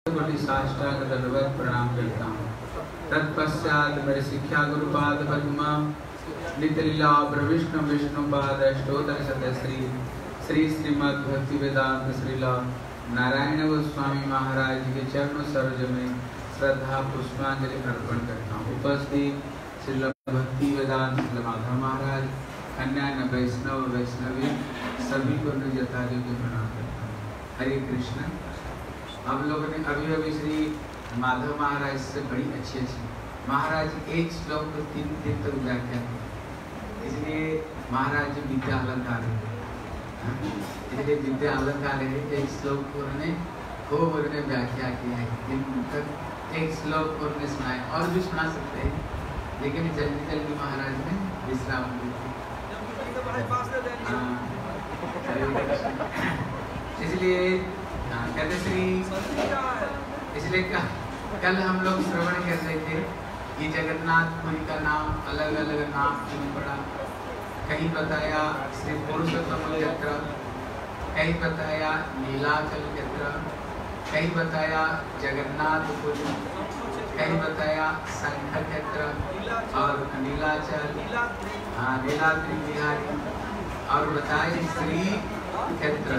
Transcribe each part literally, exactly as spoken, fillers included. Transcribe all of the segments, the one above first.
कोटि साष्टांग दंडवत प्रणाम करता हूँ। तत्पश्चात मेरे शिक्षा गुरुपाद पद्मा नित्य लीला प्रविष्णु विष्णुपाद अष्टोत्तर शतश्री श्री श्रीमद् भक्ति वेदांत श्रीला नारायण गोस्वामी महाराज के चरण सरोज में श्रद्धा पुष्पांजलि अर्पण करता हूँ। उपस्थित श्री भक्ति वेदांत श्री माधव महाराज, अन्य वैष्णव वैष्णवी सभी को यथायोग्य के प्रणाम करता हूँ। हरे कृष्ण। हम लोगों ने अभी अभी श्री माधव महाराज से बड़ी अच्छी अच्छी महाराज एक श्लोक को तीन दिन तक व्याख्या की, इसलिए महाराज जी विद्या अलंकार है, इसलिए विद्या अलंकार है। एक श्लोक को उन्होंने खूब उन्होंने व्याख्या किया है, दिन तक एक श्लोक को उन्होंने सुनाया। और भी सुना सकते हैं, लेकिन जल्दी जल्दी महाराज ने विश्राम दी। इसलिए कहते श्री इसलिए कल हम लोग श्रवण कर रहे थे कि जगन्नाथपुरी का नाम अलग अलग नाम क्यों पड़ा। कहीं बताया श्री पुरुषोत्तम क्षेत्र, कहीं बताया नीलाचल क्षेत्र, कहीं बताया जगन्नाथपुरी, कहीं बताया शंकर क्षेत्र और नीलाचल, हाँ नीलाद्रि बिहारी, और बताया श्री क्षेत्र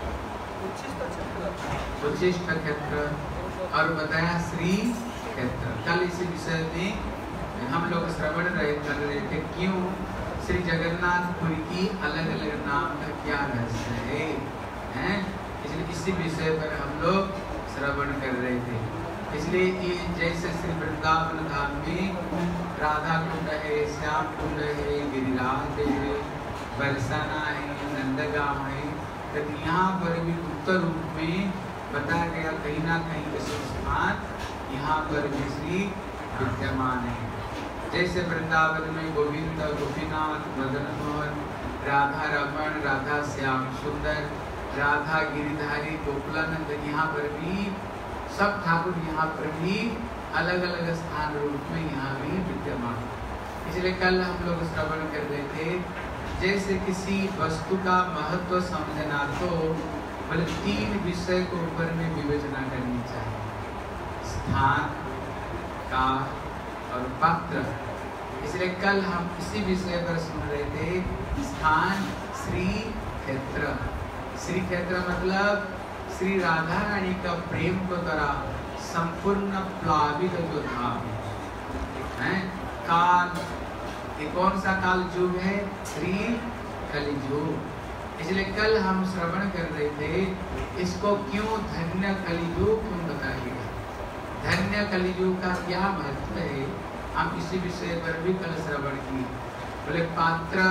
उच्चिष्ट क्षेत्र, और बताया श्री क्षेत्र। कल इसी विषय में हम लोग श्रवण रहे कर रहे थे, क्यों श्री जगन्नाथपुरी की अलग अलग नाम का क्या रहस्य है, हैं? इसलिए इसी विषय पर हम लोग श्रवण कर रहे थे। इसलिए ये जैसे श्री वृंदावन धाम में राधा कुंड है, श्याम कुंड है, गिरिराज है, बरसाना है, नंदगांव है, तो यहाँ पर भी उत्तर रूप में बताया गया कहीं ना कहीं के संस्थान यहाँ पर भी श्री विद्यमान है। जैसे वृंदावन में गोविंद, गोपीनाथ, मदन मोहन, राधा रमण, राधा श्याम सुंदर, राधा गिरिधारी, गोकुलानंद, यहाँ पर भी सब ठाकुर यहाँ पर भी अलग अलग स्थान रूप में यहाँ भी विद्यमान। इसलिए कल हम लोग श्रवण कर रहे थे, जैसे किसी वस्तु का महत्व समझना तो बोले तीन विषय को ऊपर में विवेचना करनी चाहिए, स्थान, काल और पात्र। इसलिए कल हम इसी विषय पर सुन रहे थे, स्थान श्री क्षेत्र। श्री क्षेत्र मतलब श्री राधा रानी का प्रेम को द्वारा संपूर्ण प्लावित जो धाम है। काल, ये कौन सा काल युग है? श्री कलियुग। इसलिए कल हम श्रवण कर रहे थे, इसको क्यों धन्य कलियुग क्यों बताया गया, धन्य कलियुग का क्या महत्व है, हम इसी विषय पर भी कल श्रवण किए। बोले पात्र,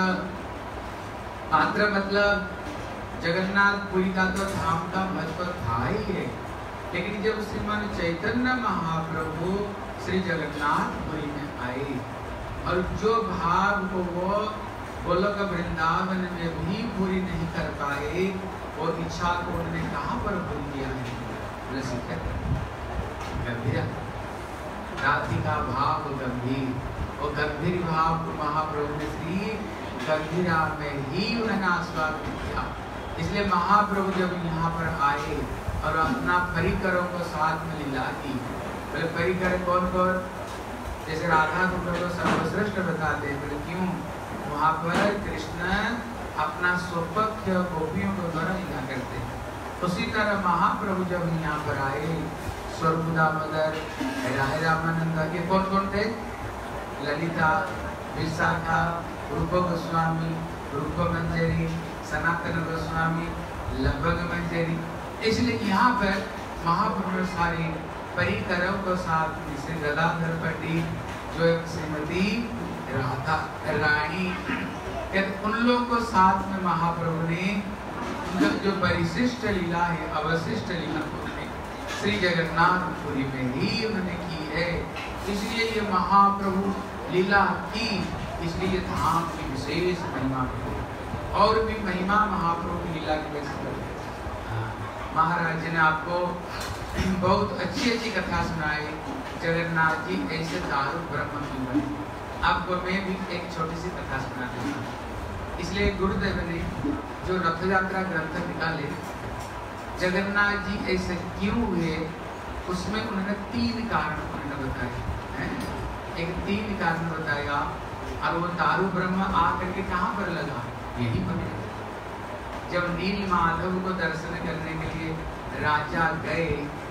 पात्र मतलब जगन्नाथपुरी का तो धाम का महत्व था ही है, लेकिन जब श्रीमान चैतन्य महाप्रभु श्री जगन्नाथपुरी में आए और जो भाव को वो गोलोक वृंदावन में भी पूरी नहीं कर पाए, वो इच्छा को उन्होंने कहाँ पर पूरी किया है? गंभीर राधिका भाव गंभीर, वो गंभीर भाव को महाप्रभु ने श्री गंभीरा में ही उन्होंने आस्वादित किया। इसलिए महाप्रभु जब यहाँ पर आए और अपना परिकरों को साथ में लीला की, बोले परिकर कौन कौन? जैसे राधा को प्रभु सर्वश्रेष्ठ बताते हैं, बोले क्यों? वहाँ पर कृष्ण अपना स्वपक्ष गोपियों को द्वारा लीला करते हैं। उसी तरह महाप्रभु जब यहाँ पर आए, स्वरूप दामोदर, राय रामानंद, ये कौन कौन थे? ललिता, विशाखा, रूप गोस्वामी, रूप मंजरी, सनातन गोस्वामी, लगभग मंजरी। इसलिए यहाँ पर महाप्रभु सारे परिकरों को साथ में श्री गदाधर पंडित, जो एक श्रीमती राधा रानी, उन लोगों को साथ में महाप्रभु ने जो परिशिष्ट लीला है, अवशिष्ट लीला उन्होंने श्री जगन्नाथपुरी में ही उन्होंने की है। इसलिए ये महाप्रभु लीला की, इसलिए धाम की विशेष महिमा है। और भी महिमा महाप्रभु की लीला की वजह महाराज जी ने आपको बहुत अच्छी अच्छी कथा सुनाई। जगन्नाथ जी ऐसे दारू ब्रह्म की बने। आपको मैं भी एक छोटी सी कथा सुनाती हूँ। इसलिए गुरुदेव ने जो रथ यात्रा ग्रंथ निकाले, जगन्नाथ जी ऐसे क्यों हुए उसमें उन्होंने तीन कारण उन्होंने बताए हैं। एक तीन कारण बताया, और वो दारू ब्रह्म आकर के कहाँ पर लगा, यही पर लगा। जब नील माधव को दर्शन करने के लिए राजा गए,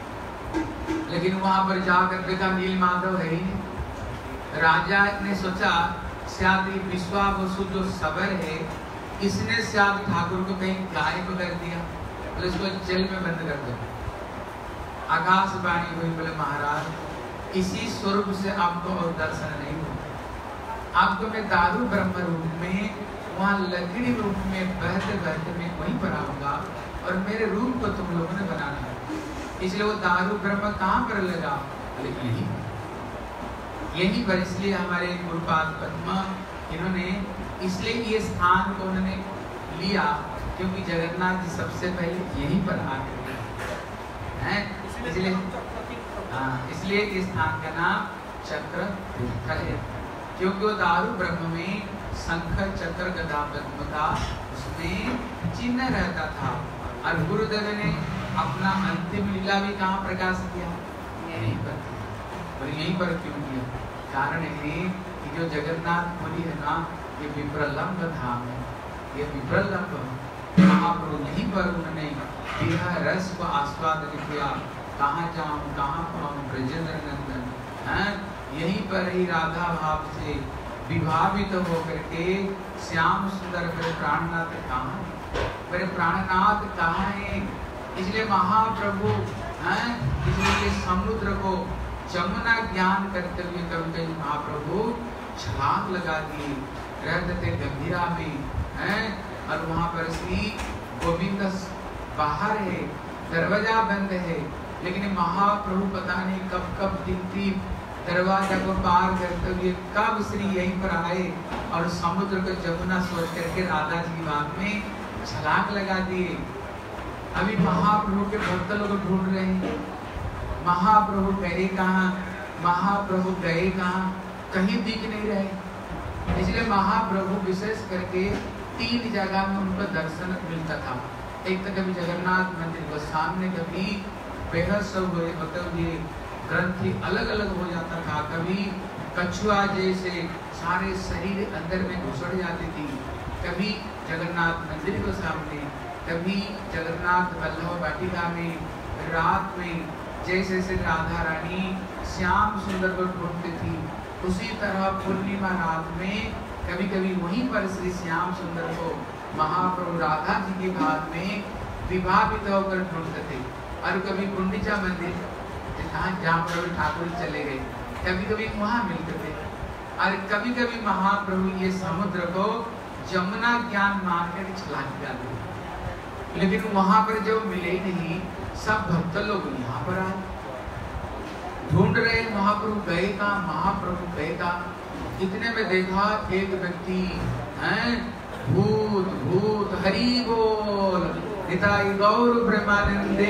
लेकिन वहां पर जाकर देखा नील माधव है ही नहीं। राजा ने सोचा शायद ये विश्वावसु जो सबर है, इसने शायद ठाकुर को कहीं गायब कर दिया, बोले इसको जेल में बंद कर दो। आकाशवाणी हुई, बोले महाराज इसी स्वरूप से आपको और दर्शन नहीं हो, आपको मैं दारू ब्रह्म रूप में वहाँ लकड़ी रूप में बहते बहते मैं वहीं पर आऊंगा, और मेरे रूप को तुम लोगों ने बनाना है। इसलिए वो दारू ब्रह्म कहाँ पर लगा, लेकिन यही यही पर। इसलिए हमारे गुरुपाद पद्मा इन्होंने इसलिए ये स्थान को उन्होंने लिया, क्योंकि जगन्नाथ जी सबसे पहले यहीं पर आके हैं, इसलिए हाँ, इसलिए इस स्थान का नाम चक्र तीर्थ है, क्योंकि वो दारू ब्रह्म में शंख चक्र गदा पद्म का उसमें चिन्ह रहता था। और गुरुदेव ने अपना अंतिम लीला भी कहाँ प्रकाश किया, यहीं पर। और यहीं पर क्यों किया, कारण है कि जो जगन्नाथपुरी है ना, ये विप्रलंब धाम है, ये विप्रलंब महाप्रभु यहीं पर उन्होंने विरह रस को आस्वादन किया। कहाँ जाऊँ कहाँ पाऊँ ब्रजेंद्र नंदन, हैं यहीं पर ही राधा भाव से विभावित तो होकर के श्याम सुंदर मेरे प्राणनाथ कहाँ है, मेरे प्राणनाथ कहाँ है। इसलिए महाप्रभु हैं, इसलिए समुद्र को जमुना ज्ञान करते हुए कभी कभी महाप्रभु छलांग लगा दिए, रहते थे गंभीरा में हैं। और वहाँ पर श्री गोविंद बाहर है, दरवाजा बंद है, लेकिन महाप्रभु पता नहीं कब कब गिनती दरवाजा को पार करते हुए कब श्री यहीं पर आए और समुद्र को जमुना सोच करके राधा जी की बात में छलांग लगा दिए। अभी महाप्रभु के भक्त लोग ढूंढ रहे हैं, महाप्रभु गए कहाँ, महाप्रभु गए कहाँ, कहीं दिख नहीं रहे। इसलिए महाप्रभु विशेष करके तीन जगह में उनको दर्शन मिलता था। एक तो कभी जगन्नाथ मंदिर को सामने, कभी बेहद सब होते हुए ग्रंथि अलग अलग हो जाता था, कभी कछुआ जैसे सारे शरीर अंदर में घुसड़ जाती थी, कभी जगन्नाथ मंदिर के सामने, कभी जगन्नाथ वल्लभ वाटिका में रात में जैसे जैसे राधा रानी श्याम सुंदर को ढूंढती थी, उसी तरह पूर्णिमा रात में कभी कभी वहीं पर श्री श्याम सुंदर को महाप्रभु राधा जी के भाग में विभावित होकर ढूंढते थे। और कभी गुंडीचा मंदिर जहाँ पर ठाकुर चले गए, कभी कभी वहाँ मिलते थे। और कभी कभी महाप्रभु ये समुद्र को जमुना ज्ञान मानकर छलांग डालते, लेकिन वहाँ पर जो मिले नहीं, सब भक्त लोग यहाँ पर आए ढूंढ रहे महाप्रभु गए कहाँ, महाप्रभु गए कहाँ। इतने में देखा एक व्यक्ति हैं, भूत भूत हरि बोल निताई गौर ब्रह्मानंदे,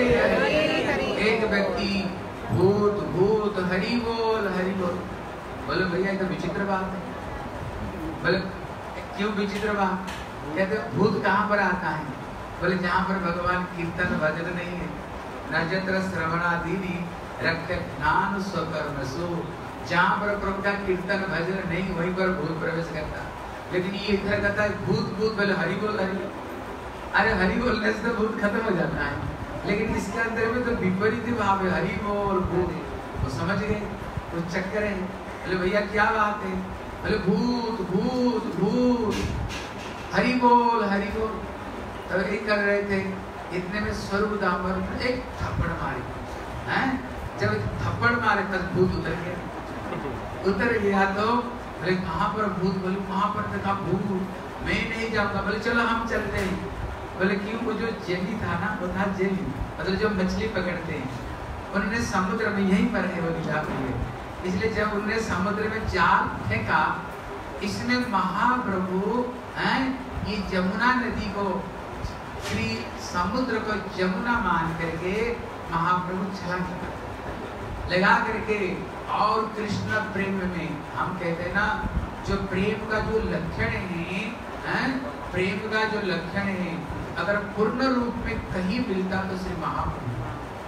एक व्यक्ति भूत भूत हरि बोल हरि बोल। बोले भैया ये तो विचित्र बात है। बोले क्यों विचित्र बात, कहते भूत कहाँ पर आता है, बोले जहाँ पर भगवान कीर्तन भजन नहीं है, नजत्र श्रवणादीनि रक्त ज्ञान स्वकर्मसु, जहाँ पर प्रभु का कीर्तन भजन नहीं वहीं पर भूत प्रवेश करता। लेकिन ये इधर कहता है भूत भूत, बोले हरि बोल हरि। अरे हरि बोलने से तो भूत खत्म हो जाता है, लेकिन इसके अंदर में तो विपरीत भाव है, हरि बोल भूत। वो समझ गए, वो चक्कर है। बोले भैया क्या बात है, बोले भूत भूत भूत हरि बोल हरि बोल। तो एक कर रहे थे, इतने में स्वरूप दामोदर एक थप्पड़ मारे हैं। जब थप्पड़ मारे तब भूत उतर गया, उतर गया तो बोले कहाँ पर भूत, बोले वहां पर देखा भूत, मैं नहीं जाऊंगा। बोले चलो हम चलते हैं। बोले क्यों, वो जो जेली था ना, वो था जेली, मतलब जो मछली पकड़ते हैं, उन्होंने समुद्र में यहीं पर है वो लीला हुई है। इसलिए जब उन्होंने समुद्र में जाल फेंका, इसमें महाप्रभु हैं ये जमुना नदी को, श्री समुद्र को जमुना मान करके महाप्रभु छलांग लगा करके। और कृष्ण प्रेम में हम कहते हैं ना, जो प्रेम का जो लक्षण है, हैं प्रेम का जो लक्षण है, अगर पूर्ण रूप में कहीं मिलता तो श्री महाप्रभु,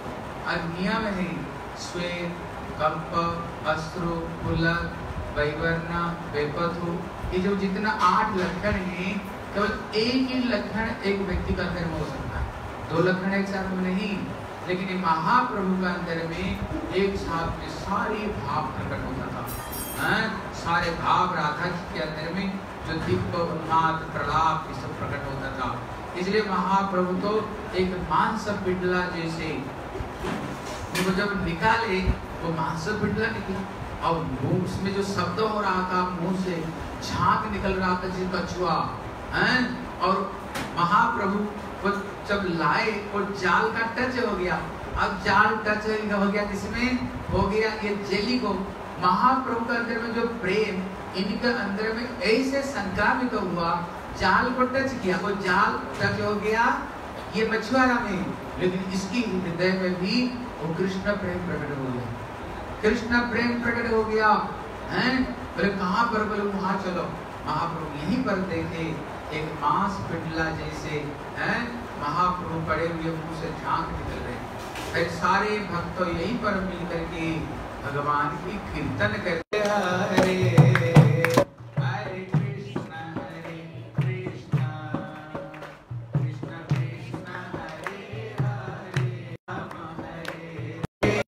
नियम है श्वेत, कल्प, अश्रु, पुलक, वैवर्ण, वेपथु, ये जो जितना आठ लक्षण हैं, केवल एक ही लक्षण एक व्यक्ति का अंदर में हो सकता है, दो लक्षण एक साथ में नहीं। लेकिन महाप्रभु का अंदर में एक साथ में सारे भाव प्रकट होता था। हाँ? सारे भाव राधा जी के अंदर में जो दिव्य उन्माद प्रलाप ये सब प्रकट होता था। इसलिए महाप्रभु तो एक मांस पिंडला जैसे वो जब निकाले वो मांस पिंडला निकला और मुंह उसमें जो शब्द हो रहा था मुंह से झाग निकल रहा था जिसका कछुआ, और महाप्रभु वो जब लाए और जाल का टच हो गया। अब जाल टच हो गया किसमें हो गया, ये जेली को। महाप्रभु के अंदर में जो प्रेम इनके अंदर में ऐसे संक्रामित तो हुआ, जाल को टच किया, वो जाल टच हो गया ये मछुआरा में, लेकिन इसकी हृदय में भी वो कृष्ण प्रेम प्रकट हो गया, कृष्ण प्रेम प्रकट हो गया। हैं बोले कहाँ पर, बोले वहां चलो। महाप्रभु यहीं पर देखे एक मांस पिंडला जैसे हैं महाप्रभु पड़े हुए मुंह से झांक निकल रहे। फिर सारे भक्त यहीं पर मिल करके भगवान की कीर्तन करते हरे हरे कृष्ण हरे कृष्ण कृष्ण कृष्ण हरे हरे राम हरे।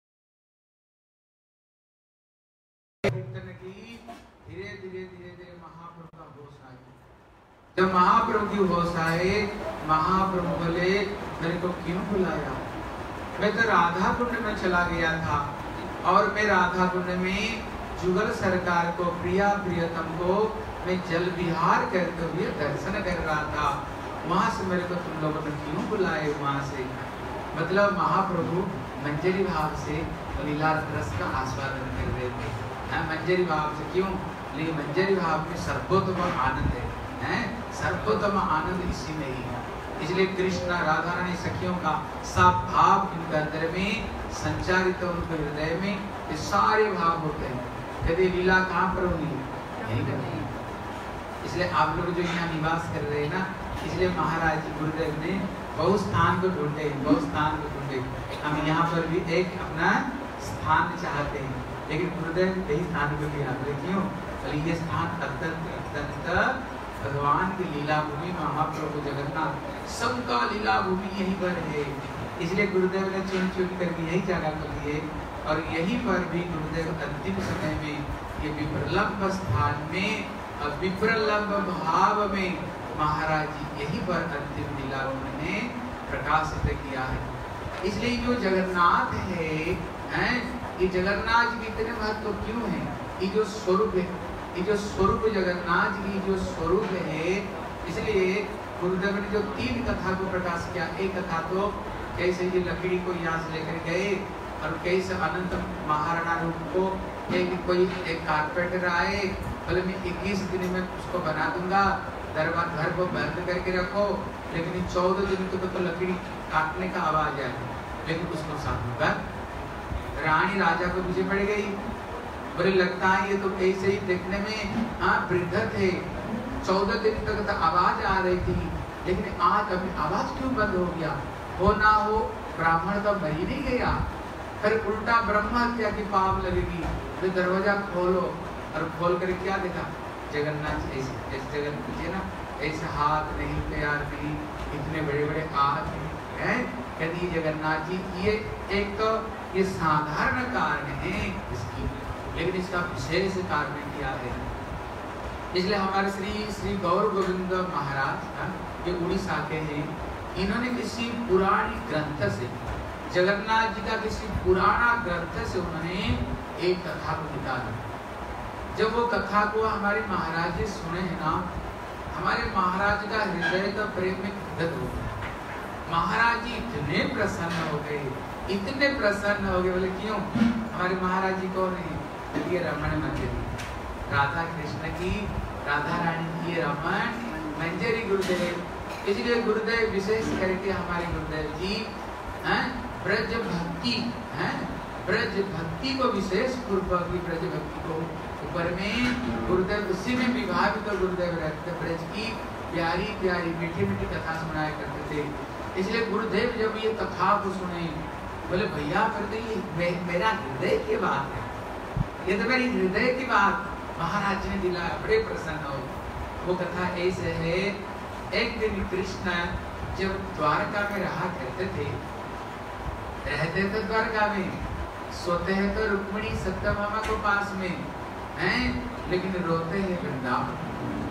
कीर्तन की धीरे धीरे धीरे धीरे महाप्रभु का होश आया। जब महाप्रभु की होश आए, महाप्रभु बोले मेरे को क्यों बुलाया, मैं तो राधा कुंड में चला गया था और मैं राधा कुंड में जुगल सरकार को प्रिया प्रियतम को मैं जल विहार करते हुए दर्शन कर रहा था, वहां से मेरे को तुम लोगों ने क्यों बुलाए। वहां से मतलब महाप्रभु मंजरी भाव से लीला रस का आस्वादन कर रहे थे। हाँ, मंजरी भाव से क्यों, लेकिन मंजरी भाव में सर्वोत्तम आनंद है, हैं सर्वोत्तम आनंद इसी में ही है। इसलिए कृष्ण राधा रानी सखियों का सब भाव इनके अंदर में संचारित, उनके हृदय में ये सारे भाव होते हैं। यदि लीला कहाँ पर हुई, यहीं पर नहीं। इसलिए आप लोग जो यहाँ निवास कर रहे हैं ना, इसलिए महाराज जी गुरुदेव ने बहुत स्थान को ढूंढे, बहुत स्थान को ढूंढे। हम यहाँ पर भी एक अपना स्थान चाहते हैं, लेकिन गुरुदेव यही स्थान को भी आप क्यों, ये स्थान अत्यंत अत्यंत भगवान की लीला भूमि, महाप्रभु जगन्नाथ सबका लीला भूमि यहीं पर है। इसलिए गुरुदेव ने चुन चुन करके यही जगह को दिए, और यहीं पर भी गुरुदेव अंतिम समय में ये विप्रलंब स्थान में और विप्रलंब भाव में महाराज जी यहीं पर अंतिम लीला उन्होंने प्रकाशित किया है। इसलिए जो जगन्नाथ है, हैं ये जगन्नाथ जी इतने महत्व क्यों है, ये जो स्वरूप है, ये जो स्वरूप जगन्नाथ की जो स्वरूप है, इसलिए गुरुदेव ने जो तीन कथा को प्रकाश किया। एक कथा तो कैसे ये लकड़ी को यहाँ से लेकर गए और कैसे अनंत महाराणा रूप को एक कोई एक कारपेंटर आए, बोले मैं इक्कीस दिन में उसको बना दूंगा, दरबार घर को बंद करके रखो, लेकिन चौदह दिन तक तो लकड़ी काटने का आवाज आए, लेकिन उसको साधूगा। रानी राजा को पीछे पड़ गई, बोले लगता है ये तो ऐसे ही देखने में हाँ वृद्ध थे, चौदह दिन तक तो आवाज आ रही थी, लेकिन आज अभी आवाज क्यों बंद हो गया। हो ना हो ब्राह्मण तो मर ही नहीं गया, फिर उल्टा ब्रह्म हत्या की पाप लगेगी, तो दरवाजा खोलो, और खोल कर क्या देखा, जगन्नाथ ऐसे ऐसे जगन पूछे ना, ऐसे हाथ नहीं पैर नहीं, इतने बड़े बड़े हाथ हैं, कहती जगन्नाथ जी ये एक तो ये साधारण कारण है इसकी, लेकिन इसका विशेष कारण क्या है। इसलिए हमारे श्री श्री गौर गोविंद महाराज जो उड़ीसा के हैं, इन्होंने किसी पुरानी ग्रंथ से, जगन्नाथ जी का किसी पुराना ग्रंथ से उन्होंने एक कथा को निकाला। जब वो कथा को हमारे महाराज जी सुने हैं ना, हमारे महाराज का हृदय का प्रेम में गद हो गया। महाराज जी इतने प्रसन्न हो गए, इतने प्रसन्न हो गए, बोले क्यों, हमारे महाराज जी कौन है, ये रमण मंजरी, राधा कृष्ण की, राधा रानी की रमण मंजरी गुरुदेव। इसलिए गुरुदेव विशेष करके हमारे गुरुदेव जी हैं ब्रज भक्ति, हैं ब्रज भक्ति को विशेष पूर्वक ब्रज भक्ति को ऊपर में गुरुदेव उसी में विभावित तो गुरुदेव रहते, ब्रज की प्यारी प्यारी मीठी मीठी कथा सुनाया करते थे। इसलिए गुरुदेव जब ये कथा को सुने, बोले भैया फिर तो ये मे, मेरा हृदय की बात है, ये तो मेरी हृदय की बात महाराज ने दिलाया, बड़े प्रसन्न हो। वो कथा ऐसे है, एक दिन कृष्ण जब द्वारका में रहा करते थे, रहते थे द्वारका में, सोते हैं तो रुक्मिणी सत्यभामा को पास में हैं, लेकिन रोते हैं वृंदावन।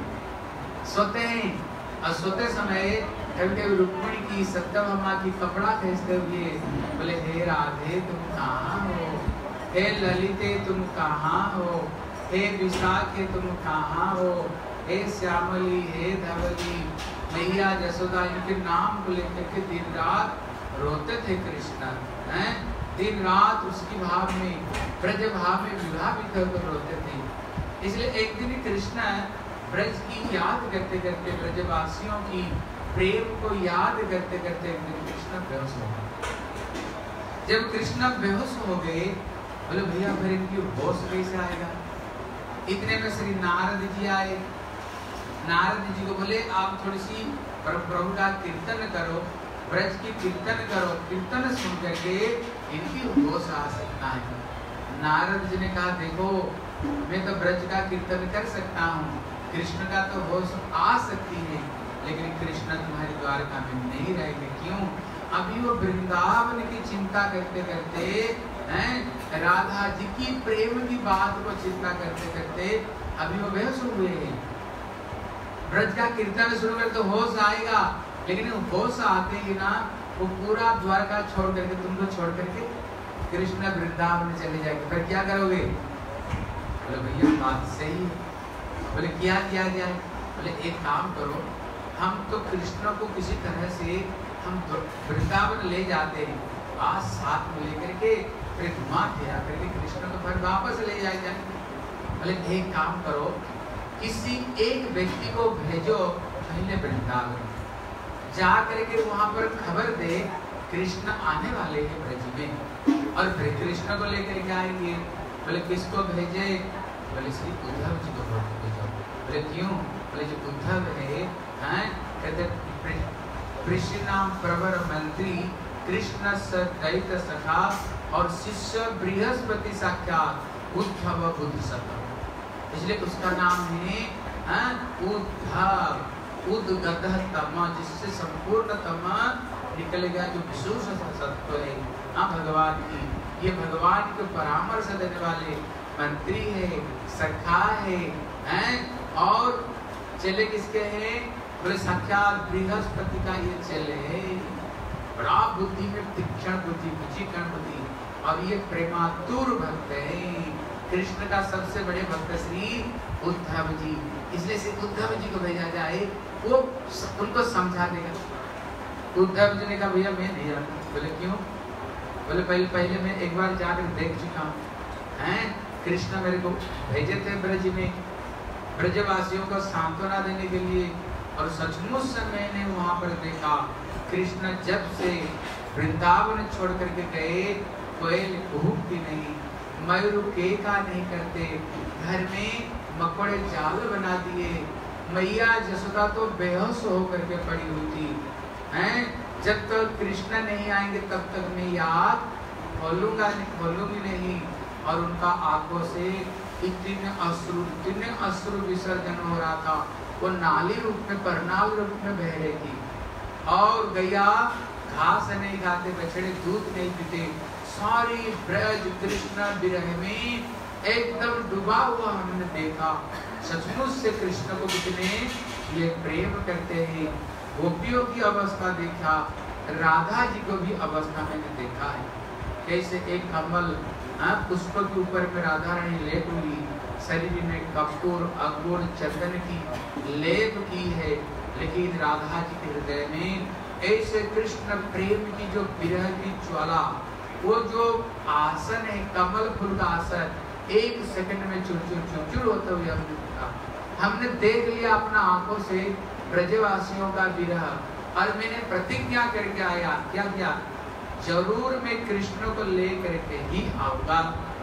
सोते हैं और सोते समय कभी कभी रुक्मिणी की सत्यभामा की कपड़ा खींचते हुए बोले हे राधे तुम कहाँ हो, हे ललिते तुम कहाँ हो, हे विशाखे तुम कहाँ हो, हे श्यामली, हे धवली, मैया जसोदा, इनके नाम को लेकर के दिन रात रोते थे कृष्ण हैं, दिन रात उसकी भाव में, ब्रज भाव में विभावित होकर रोते थे। इसलिए एक दिन कृष्ण ब्रज की याद करते करते, ब्रजवासियों की प्रेम को याद करते करते एक दिन कृष्ण बेहोश हो गए। जब कृष्ण बेहोश हो गए, बोले भैया फिर इनकी होश कैसे आएगा? इतने में श्री नारद जी आए। नारद जी को बोले आप थोड़ी सी प्रभु का कीर्तन करो, ब्रज की कीर्तन करो, कीर्तन सुन करके इनकी होश आ सकता है। नारद जी ने कहा देखो मैं तो ब्रज का कीर्तन कर सकता हूँ, कृष्ण का तो होश आ सकती है, लेकिन कृष्ण तुम्हारी द्वारका में नहीं रहेंगे। क्यों? अभी वो वृंदावन की चिंता करते करते हैं, राधा जी की प्रेम की बात को चिंता करते करते अभी वो बेहोश हुए हैं। ब्रज का कीर्तन शुरू कर तो होश आएगा, लेकिन होश आते ही ना वो पूरा द्वारका छोड़ करके, तुमको छोड़ करके कृष्ण वृंदावन चले जाएंगे, फिर क्या करोगे? बोले भैया बात सही है। बोले क्या किया जाए? बोले एक काम करो, हम तो कृष्ण को किसी तरह से हम वृंदावन ले जाते हैं, आज साथ में लेकर के फिर घुमा फिरा करके कृष्ण को फिर वापस ले जाए जाएंगे। बोले एक काम करो, किसी एक व्यक्ति को भेजो पहले वृंदावन, जा करके वहां पर खबर दे कृष्ण आने वाले हैं ब्रज में, और फिर कृष्ण को लेकर के आएंगे। बोले किसको भेजे? बोले श्री उद्धव जी को भेजो। बोले क्यों? बोले जो उद्धव है, हैं कहते कृष्णाम प्रवर मंत्री, कृष्ण दैत सखा और शिष्य बृहस्पति साक्षात उद्धव बुद्ध सखा, इसलिए उसका नाम है उद्धव, उद्गत तम, जिससे संपूर्ण तम निकलेगा, जो विशेष सत्व है हाँ भगवान की। ये भगवान को परामर्श देने वाले मंत्री है, सखा है, हैं और चले किसके हैं? बोले साक्षात बृहस्पति का ये चले है। बड़ा बुद्धि में तीक्ष्ण बुद्धि, बुद्धिकण बुद्धि, और ये प्रेमातुर भक्त है। कृष्ण का सबसे बड़े भक्त श्री उद्धव जी, इसलिए श्री उद्धव जी को भेजा जाए, वो उनको समझा देगा। उद्धव जी ने कहा भैया मैं नहीं जाता। बोले क्यों? बोले पहले पहले मैं एक बार जाकर देख चुका हूँ, हैं कृष्ण मेरे को भेजे थे ब्रज में, ब्रजवासियों को सांत्वना देने के लिए, और सचमुच से मैंने वहां पर देखा कृष्ण जब से वृंदावन छोड़ करके गए, कोयल कूकती नहीं, मयूर केका नहीं करते, घर में मकोड़े जाल बना दिए, मैया जसोदा तो बेहोश होकर के पड़ी हुई थी, हैं जब तक तो कृष्ण नहीं आएंगे तब तक मैं याद खोलूंगा नहीं, खोलूंगी नहीं। और उनका आंखों से इतने अश्रु इतने अश्रु विसर्जन हो रहा था, वो नाली रूप में, परनाल रूप में बह रही थी। और गैया घास नहीं खाते, बछड़े दूध नहीं पीते, सारी ब्रज कृष्ण विरह में एकदम डूबा हुआ हमने देखा। सचमुच से कृष्ण को कितने ये प्रेम करते हैं। गोपियों की अवस्था देखा, राधा जी को भी अवस्था मैंने देखा है, कैसे एक कमल पुष्प के ऊपर में राधा रानी लेप हुई, शरीर में कपूर अगुड़ चंदन की लेप की है, लेकिन राधा जी के हृदय में ऐसे कृष्ण प्रेम की जो विरह की ज्वाला, वो जो आसन है कमल फूल का आसन, एक सेकंड में चुर चुर चुर चुर होते हुए हमने देखा। हमने देख लिया अपना आंखों से ब्रजवासियों का विरह, और मैंने प्रतिज्ञा करके आया, क्या क्या? जरूर मैं कृष्ण को ले करके ही आऊंगा।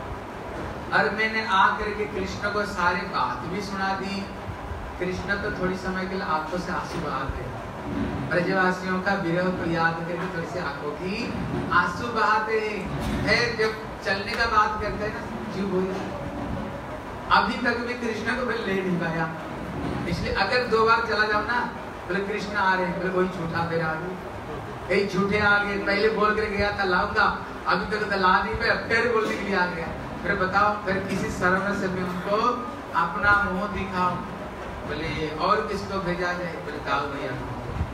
और मैंने आकर के कृष्ण को सारे बात भी सुना दी। कृष्ण तो थोड़ी समय के लिए आंखों से आंसू बहा थे, ब्रजवासियों का विरह को याद करके थोड़ी सी आंखों की आंसू बहाते हैं। जब चलने का बात करते हैं ना जीव हो जाता। अभी तक भी कृष्ण को मैं ले नहीं पाया, इसलिए अगर दो बार चला जाओ ना, बोले कृष्ण आ रहे हैं, बोले कोई झूठा फिर आ गए, कई झूठे आ गए। पहले बोल कर गया था लाऊंगा, अभी तक तो ला नहीं पाया, फिर बोलने के लिए आ गया। फिर बताओ, फिर किसी शरण से भी उनको अपना मुंह दिखाओ। बोले और किसको भेजा जाए? बोले ताऊ भैया को,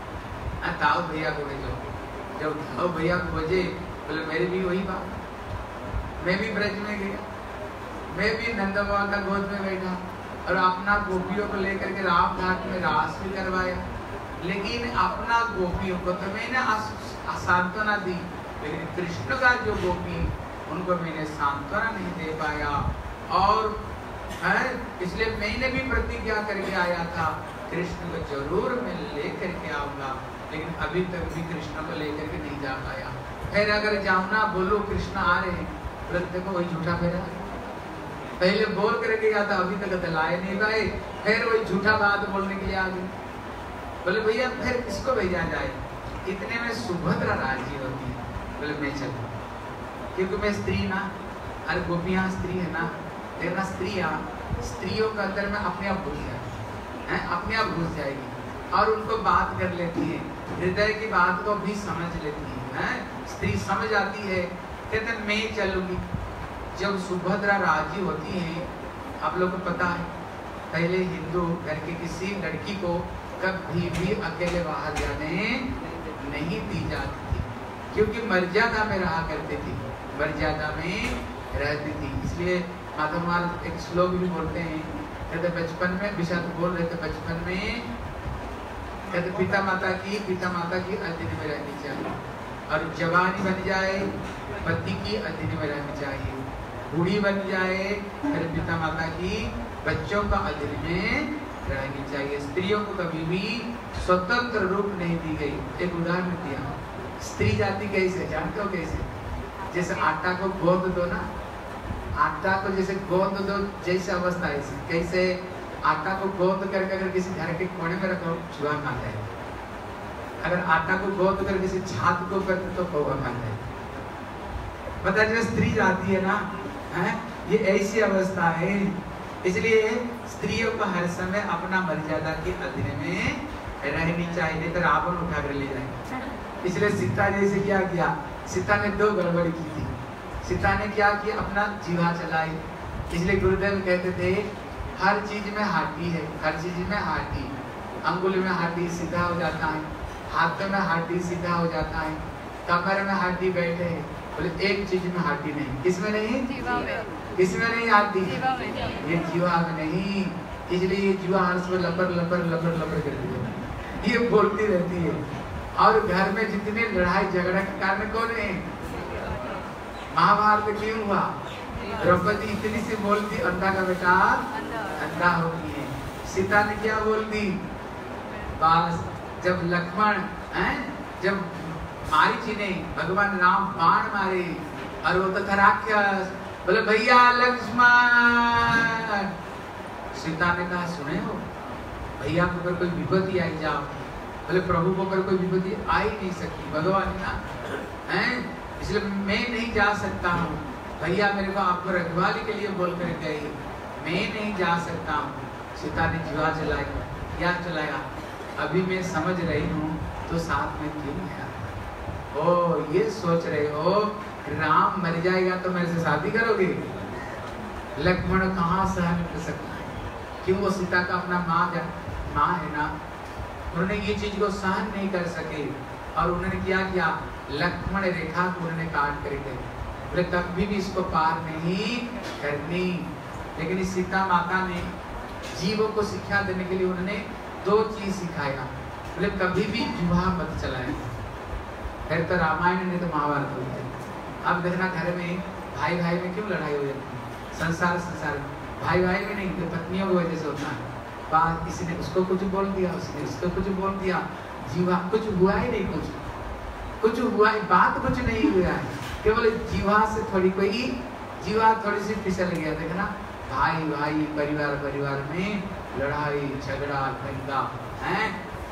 ताऊ भैया को भेजो। जब ताऊ भैया को भेजे, बोले मेरी भी वही बात, मैं भी ब्रज में गया, मैं भी नंद बाबा का गोद में बैठा और अपना गोपियों को लेकर के राम घाट में रास भी करवाया, लेकिन अपना गोपियों को तो मैंने सांत्वना दी, लेकिन कृष्ण का जो गोपी उनको मैंने सांत्वना नहीं दे पाया। और है इसलिए मैंने भी प्रतिज्ञा करके आया था कृष्ण को जरूर मैं लेकर के आऊंगा, लेकिन अभी तक भी कृष्ण को लेकर के नहीं जा पाया। फिर अगर जाऊना बोलो कृष्ण आ रहे हैं, देखो वही झूठा फेरा, पहले बोल कर गया था अभी तक लाए नहीं पाए, फिर वही झूठा बात बोलने के लिए आ गए। बोले भैया फिर किसको भेजा जाए? इतने में सुभद्रा राजी होती है, बोले मैं चलूं, क्योंकि मैं स्त्री ना, अरे गोपियां स्त्री है ना, देखना स्त्रियां स्त्रियों के अंदर में अपने आप घुस जाएगी हैं, अपने आप घुस जाएगी और उनको बात कर लेती है, हृदय की बात को भी समझ लेती है, हैं? स्त्री समझ आती है, कहते मैं चलूंगी। जब सुभद्रा राजी होती है, आप लोग को पता है पहले हिंदू घर की किसी लड़की को कभी भी अकेले बाहर जाने नहीं दी जाती थी, क्योंकि मर्यादा में रहा करती थी, मर्यादा में रहती थी। इसलिए माधवमाल एक श्लोक भी बोलते हैं, कहते बचपन में विशाल बोल रहे थे, बचपन में कहते पिता माता की पिता माता की अधीन में रहनी चाहिए, और जवानी बन जाए पति की अधीन में रहनी चाहिए, बूढ़ी बन जाए फिर पिता माता की बच्चों का अधीन में रहनी चाहिए। स्त्रियों को कभी भी स्वतंत्र रूप नहीं दी गई। एक उदाहरण दिया, स्त्री जाति कैसे जानते हो? कैसे? जैसे आटा को गोंद दो ना, आटा को जैसे गोंद दो जैसे अवस्था है, कैसे आटा को गोंद करके अगर किसी घर के कोने में रखो चूहा खाता है, अगर आटा को गोंद कर किसी छात को करते तो कौवा खाता है। पता जो स्त्री जाती है ना, है ये ऐसी अवस्था है। इसलिए स्त्रियों को हर समय अपना मर्यादा के अधीन में रहनी चाहिए, नहीं तो रावण उठा कर ले जाए। इसलिए सीता जैसे क्या किया, सीता ने दो गड़बड़ी की थी। सीता ने क्या किया, अपना जीवा चलाई। इसलिए गुरुदेव कहते थे हर चीज में हाथी है, हर चीज में हाथी, अंगुल में हाथी सीधा हो जाता है, हाथ में हाथी सीधा हो जाता है, कमर में हाथी बैठे है, बोले एक चीज में हाथी नहीं। किसमें नहीं? जीवा में। किसमें नहीं हाथी? जीवा में। ये जीवा में नहीं, इसलिए ये जीवा हर्ष में लपर लपर लपर लपर करती है, ये बोलती रहती है। और घर में जितने लड़ाई झगड़ा के कारण कौन है? महाभारत क्यों हुआ? द्रौपदी इतनी सी बोलती, अंधा का बेटा अंधा हो गई। सीता ने क्या बोल दी? बस जब लक्ष्मण हैं, जब मारीची ने भगवान राम बाण मारे और वो तो राक्षस, बोले भैया लक्ष्मण। सीता ने कहा सुने हो, भैया को अगर कोई विपत्ति आई जाओ, बोले प्रभु को अगर कोई विपत्ति आ ही नहीं सकती, भगवान ना हैं, इसलिए मैं नहीं जा सकता हूँ। भैया मेरे को आपको रखवाली के लिए बोल कर गई, मैं नहीं जा सकता हूँ। सीता ने जीवा चलाया, क्या चलाया? अभी मैं समझ रही हूँ तो साथ में क्यों गया? ओ ये सोच रहे हो राम मर जाएगा तो मेरे से शादी करोगे? लक्ष्मण कहाँ सहन कर सकता है? क्यों? वो सीता का अपना माँ माँ है ना, उन्होंने ये चीज को सहन नहीं कर सके और उन्होंने क्या किया? लक्ष्मण रेखा को उन्होंने काट करके बोले कभी भी इसको पार नहीं करनी। लेकिन इस सीता माता ने जीवों को शिक्षा देने के लिए उन्होंने दो चीज सिखाया, बोले कभी भी जुआ मत चलाए। फिर तो रामायण ने तो महाभारत हो गया। अब देखना घर में भाई भाई में क्यों लड़ाई हो जाती है? संसार संसार भाई भाई में नहीं, तो पत्नियों की वजह से होता है। बात किसी ने उसको कुछ बोल दिया, उसने उसको कुछ बोल दिया, जीवा कुछ हुआ ही नहीं, कुछ कुछ हुआ ही, बात कुछ नहीं हुआ है, केवल जीवा से थोड़ी कोई जीवा थोड़ी सी फिसल गया। देखना भाई भाई परिवार परिवार में लड़ाई झगड़ा दंगा है,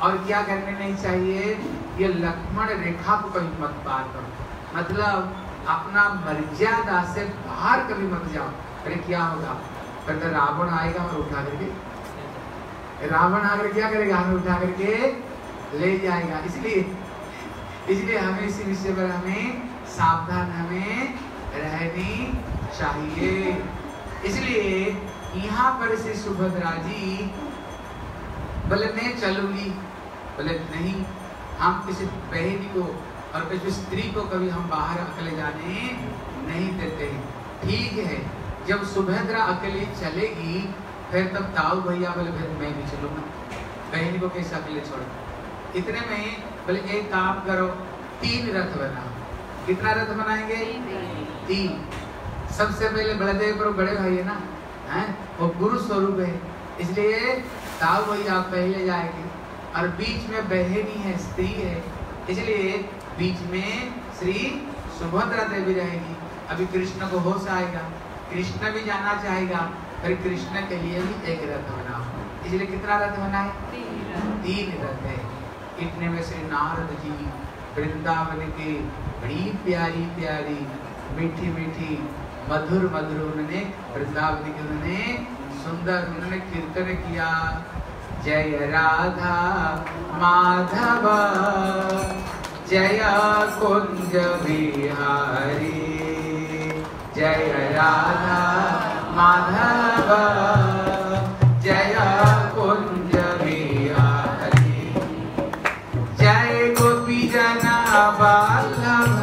और क्या करने नहीं चाहिए, ये लक्ष्मण रेखा को कभी मत पार करो, मतलब अपना मर्यादा से बाहर कभी मत जाओ। अरे क्या होगा, फिर रावण आएगा और उठा करके, रावण आकर क्या करेगा, हमें उठा करके ले जाएगा। इसलिए इसलिए हमें इसी विषय पर हमें सावधान हमें रहनी चाहिए। इसलिए यहाँ पर से सुभद्रा जी बोले मैं चलूंगी, बोले नहीं, हम किसी बहन को और किसी स्त्री को कभी हम बाहर अकेले जाने नहीं देते। ठीक है, जब सुभद्रा अकेले चलेगी फिर तब ताऊ भैया बोले फिर मैं भी चलूंगा, बहन को कैसे अकेले छोड़। इतने में बोले एक काम करो, तीन रथ बनाओ। कितना रथ बनाएंगे, तीन। सबसे पहले बलदेव पर बड़े भाई है ना, हैं, वो गुरु स्वरूप है, इसलिए ताऊ भैया पहले जाएंगे और बीच में बहनी है, स्त्री है, इसलिए बीच में श्री सुभद्रा देवी रहेगी। अभी कृष्ण को होश आएगा, कृष्ण भी जाना चाहेगा, फिर कृष्ण के लिए भी एक रथ बनाओ। इसलिए कितना रथ बनाए, तीन रथ है। इतने में श्री नारद जी वृंदावन की बड़ी प्यारी प्यारी मीठी मीठी मधुर मधुर उन्होंने वृंदावन के उन्होंने सुंदर उन्होंने कीर्तन किया। जय राधा माधव जय कुंज बिहारी, जय राधा माधव जय कुंज बिहारी, जय गोपी जना वल्लभ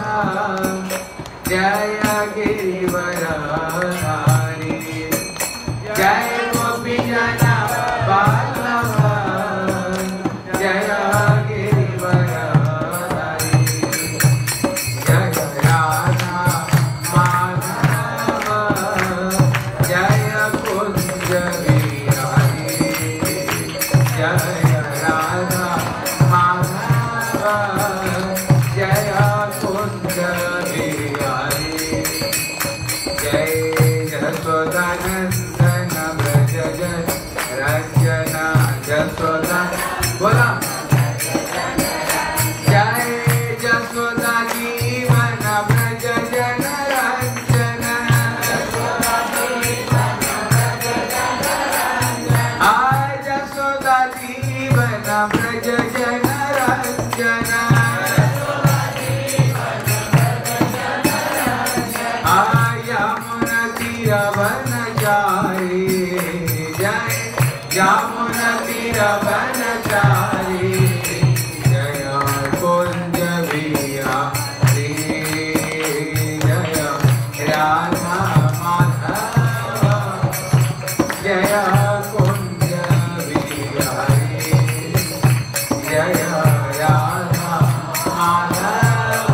जय गिरिवर धारी, जय गोपी जना वल्लभ जय गिरिवर धारी, जय राधा माधव जय कुंज बिहारी, जय राधा माधव जय कुंज बिहारी, जय जसोदानंदन व्रज जन रंजना जसोदा बोला, जय जसोदा जीवन व्रज जन रंजना, आय जसोदा जीवन व्रज जन रंजना, वन जारी, जय यमुना तीर वन जारी, जय कुंज बिहारी, जय राधा माधव जय कुंज बिहारी, जय राधा माधव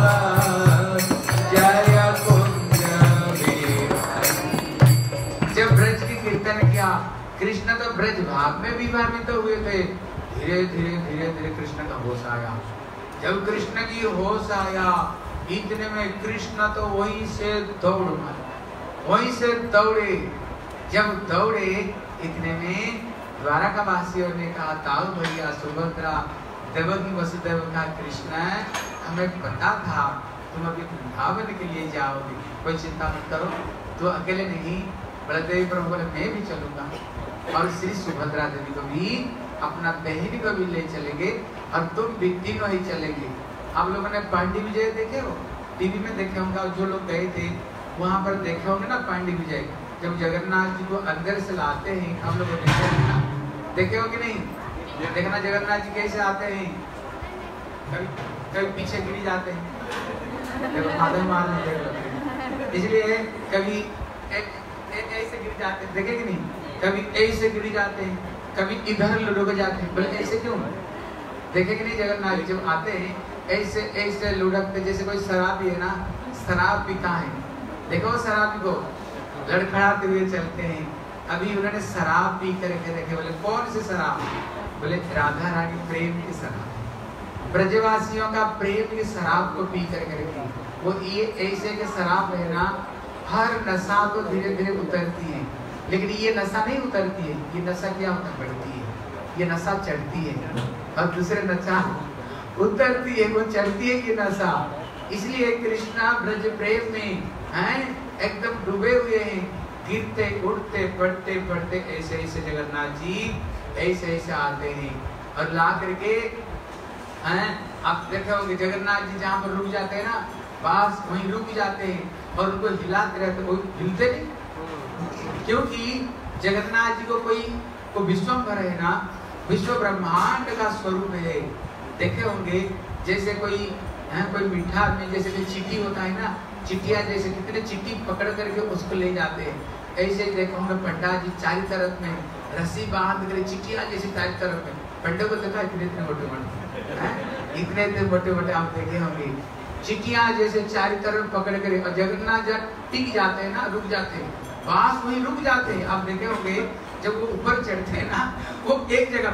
जय कुंज बिहारी। जब ब्रज की कीर्तन किया, कृष्ण तो ब्रज भाव में भी भ्रमित तो हुए थे। धीरे धीरे धीरे धीरे कृष्ण का होश आया। जब कृष्ण की होश आया, इतने में कृष्ण तो वहीं से दौड़ मारे, वहीं से दौड़े। जब दौड़े इतने में द्वारका वासियों ने कहा, ताऊ भैया सुभद्रा देवकी वसुदेव का कृष्ण, हमें पता था तुम अभी वृंदावन के लिए जाओगे, कोई चिंता मत करो, तो अकेले नहीं, बलदेव प्रभु बोले मैं भी चलूंगा और श्री सुभद्रा देवी को भी अपना बहन को भी ले चलेंगे और तुम भी तीनों ही चलेंगे। आप लोगों ने पांडी विजय देखे हो, टीवी में देखे होंगे, जो लोग गए थे वहां पर देखे होंगे ना पांडी विजय, जब जगन्नाथ जी को अंदर से लाते हैं, हम लोग देखे हैं ना, देखे हो कि नहीं? देखना जगन्नाथ जी कैसे आते हैं, कभी कभी पीछे गिर जाते हैं, इसलिए कभी ऐसे गिर जाते हैं, देखे कि नहीं? कभी ऐसे गिर जाते हैं, कभी इधर लुढ़क जाते हैं, बोले ऐसे क्यों? देखे कि नहीं? जगन्नाथ जी जब आते हैं ऐसे ऐसे लुढ़कते, जैसे कोई शराबी है ना, शराब पीता है, देखो शराबी को लड़खड़ाते हुए चलते हैं। अभी उन्होंने शराब पी करके देखे, बोले कौन सी शराब? बोले राधा रानी प्रेम की शराब, ब्रजवासियों का प्रेम की शराब को पी करके रखी। वो ये ऐसे के शराब है ना, हर नशा को धीरे धीरे उतरती है, लेकिन ये नशा नहीं उतरती है, ये नशा क्या होता बढ़ती है, ये नशा चढ़ती है। और दूसरे नचा उतरती है, वो चलती है कि नशा। इसलिए कृष्णा ब्रज प्रेम में हैं एकदम डूबे हुए हैं, गिरते उड़ते पड़ते पड़ते ऐसे ऐसे जगन्नाथ जी ऐसे ऐसे आते हैं और ला करके हैं। आप देखे होंगे जगन्नाथ जी जहाँ पर रुक जाते हैं ना, बस वहीं रुक जाते हैं और उनको हिलाते रहते, वो हिलते नहीं, क्योंकि जगन्नाथ जी को कोई को विश्वम्भर है ना, विश्व ब्रह्मांड का स्वरूप है। देखे होंगे जैसे कोई है, कोई मीठा में जैसे कोई चींटी होता है ना, चिटिया जैसे कितने चींटी पकड़ करके उसको ले जाते हैं, ऐसे ही देखो होंगे पंडा जी चारी तरफ में रस्सी बांध कर चिटिया जैसे चारी तरफ में, पंडे को देखा इतने इतने मोटे मोटे इतने इतने मोटे मोटे आप देखे होंगे, चिटिया जैसे चारी तरफ पकड़ कर, और जगन्नाथ जब टिक जाते हैं ना, रुक जाते हैं, बास वहीं रुक जाते हैं। आप देखे होंगे जब वो ऊपर चढ़ते हैं ना, वो एक जगह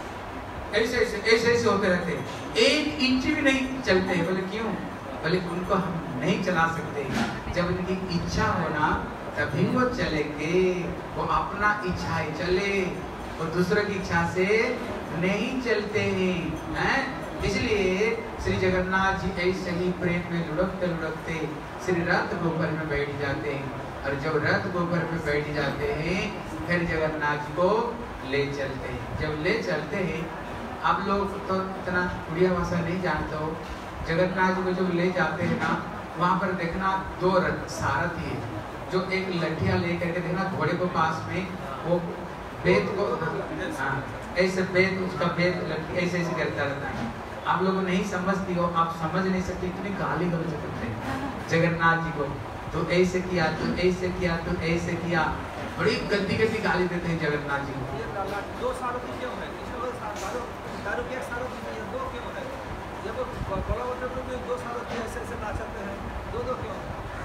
पर ऐसे ऐसे ऐसे ऐसे होते रहते हैं, एक इंच भी नहीं चलते। बोले क्यों? बोले उनको हम नहीं चला सकते, जब उनकी इच्छा होना तभी वो चलेंगे, वो अपना इच्छा ही चले, वो दूसरों की इच्छा से नहीं चलते हैं, हैं? इसलिए श्री जगन्नाथ जी ऐसे ही प्रेम में लुढ़कते लुढ़कते श्री रथ गोबर में बैठ जाते हैं, और जब रथ गोबर में बैठ जाते हैं फिर जगन्नाथ जी को ले चलते हैं। जब ले चलते हैं, आप लोग तो इतना उड़िया भाषा नहीं जानते हो, जगन्नाथ जी को जब ले जाते हैं ना, वहाँ पर देखना दो रथ सारथी है, जो एक लठिया लेकर के देखना घोड़े को पास में, वो बेत को हाँ, ऐसे बेत उसका बेत लठी ऐसे ऐसे करता रहता है। आप लोग नहीं समझती हो, आप समझ नहीं सकते, इतनी गाली गलौज करते हैं जगन्नाथ जी को, तो ऐसे किया तो ऐसे किया तो ऐसे किया, बड़ी गंदी गंदी गाली देते हैं जगन्नाथ जी को। दो सारथी क्यों है? दारू के सारथी नहीं है, दो क्यों है? जब बलभद्र में दो सारथी ऐसे ऐसे नाचते हैं, दो दो क्यों